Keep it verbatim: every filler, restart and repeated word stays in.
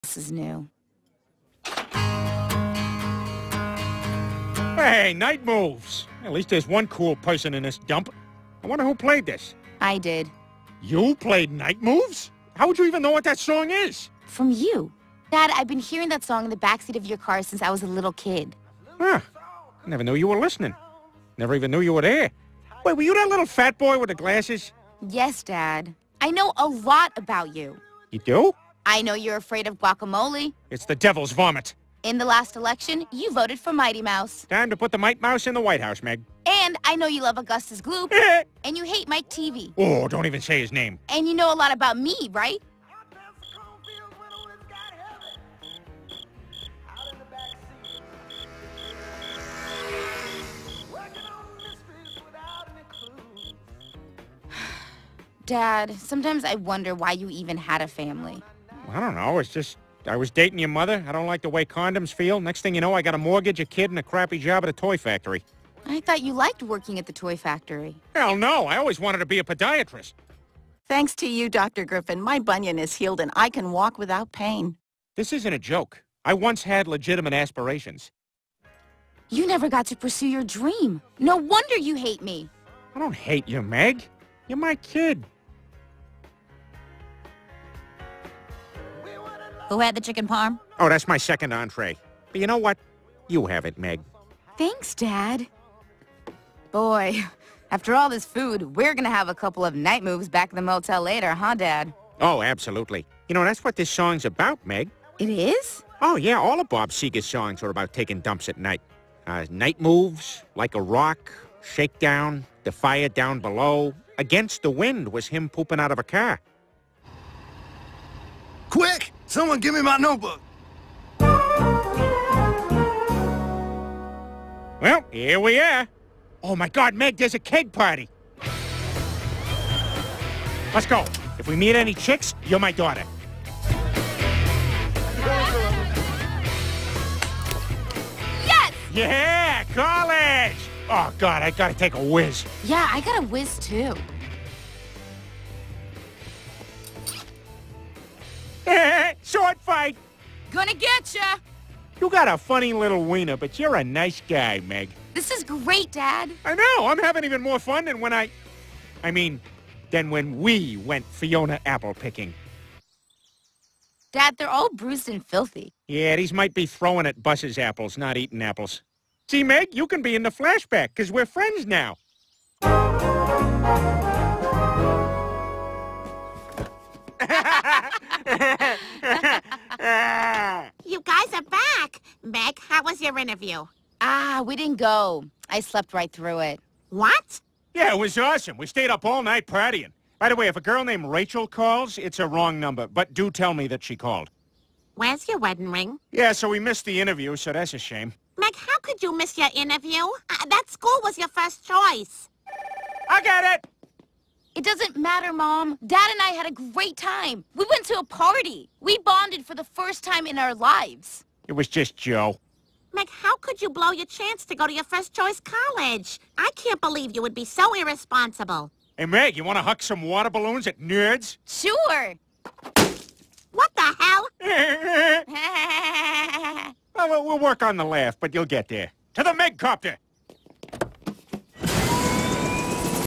This is new. Hey, Night Moves. At least there's one cool person in this dump. I wonder who played this. I did. You played Night Moves? How would you even know what that song is? From you. Dad, I've been hearing that song in the backseat of your car since I was a little kid. Huh. I never knew you were listening. Never even knew you were there. Wait, were you that little fat boy with the glasses? Yes, Dad. I know a lot about you. You do? I know you're afraid of guacamole. It's the devil's vomit. In the last election, you voted for Mighty Mouse. Time to put the Might Mouse in the White House, Meg. And I know you love Augustus Gloop. And you hate Mike T V. Oh, don't even say his name. And you know a lot about me, right? Dad, sometimes I wonder why you even had a family. I don't know. It's just, I was dating your mother. I don't like the way condoms feel. Next thing you know, I got a mortgage, a kid, and a crappy job at a toy factory. I thought you liked working at the toy factory. Hell no. I always wanted to be a podiatrist. Thanks to you, Doctor Griffin, my bunion is healed and I can walk without pain. This isn't a joke. I once had legitimate aspirations. You never got to pursue your dream. No wonder you hate me. I don't hate you, Meg. You're my kid. Who had the chicken parm? Oh, that's my second entree. But you know what? You have it, Meg. Thanks, Dad. Boy, after all this food, we're gonna have a couple of night moves back in the motel later, huh, Dad? Oh, absolutely. You know, that's what this song's about, Meg. It is? Oh, yeah, all of Bob Seger's songs are about taking dumps at night. Uh, night moves, Like a Rock, Shakedown, The Fire Down Below. Against the Wind was him pooping out of a car. Quick! Someone give me my notebook! Well, here we are. Oh, my God, Meg, there's a keg party. Let's go. If we meet any chicks, you're my daughter. Yes! Yeah, college! Oh, God, I gotta take a whiz. Yeah, I got a whiz, too. Sword fight! Gonna get ya! You got a funny little wiener, but you're a nice guy, Meg. This is great, Dad. I know, I'm having even more fun than when I... I mean, than when we went Fiona apple picking. Dad, they're all bruised and filthy. Yeah, these might be throwing at Bus's apples, not eating apples. See, Meg, you can be in the flashback, because we're friends now. You guys are back. Meg, how was your interview? Ah, we didn't go. I slept right through it. What? Yeah, it was awesome. We stayed up all night partying. By the way, if a girl named Rachel calls, it's a wrong number, but do tell me that she called. Where's your wedding ring? Yeah, so we missed the interview, so that's a shame. Meg, how could you miss your interview? Uh, that school was your first choice. I got it! It doesn't matter, Mom. Dad and I had a great time. We went to a party. We bonded for the first time in our lives. It was just Joe. Meg, how could you blow your chance to go to your first choice college? I can't believe you would be so irresponsible. Hey, Meg, you want to huck some water balloons at nerds? Sure. What the hell? Well, we'll work on the laugh, but you'll get there. To the Megcopter!